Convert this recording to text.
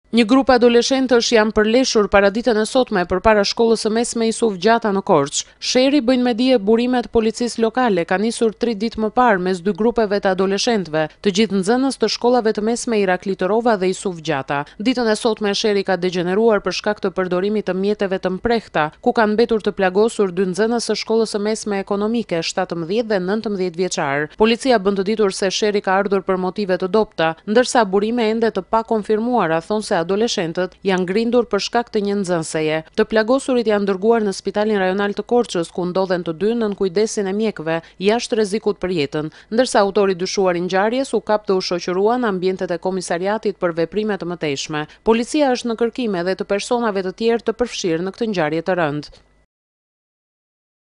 Një grup adoleshentësh janë përleshur para ditën e sotme përpara shkollës së mesme Isuf Gjata në Korçë. Sherri bëjnë me dije burimet policisë lokale ka nisur 3 ditë më parë mes dy grupeve të adoleshentëve, të gjithë nxënës të shkollave të mesme Iraklitorova dhe Isuf Gjata. Ditën e sotme Sherri ka degeneruar për shkak të përdorimit të mjeteve të mprehta, ku kanë mbetur të plagosur dy nxënës së shkollës së mesme ekonomike, 17 dhe 19 vjeçar. Policia bën të ditur se Sherri ka ardhur për motive të dobta, ndërsa burime ende të pakonfirmuara thonë se adoleshentët janë ngrindur për shkak të një nxënëseje. Të plagosurit janë dërguar në Spitalin Rajonal të Korçës, ku ndodhen të dy nën kujdesin e mjekëve, jashtë rrezikut për jetën, ndërsa autori dyshuar i ngjarjes u kap të u shoqërua në ambientet e komisariatit për veprime të mëtejshme. Policia është në kërkime edhe të personave të tjerë të përfshirë në këtë ngjarje të rëndë.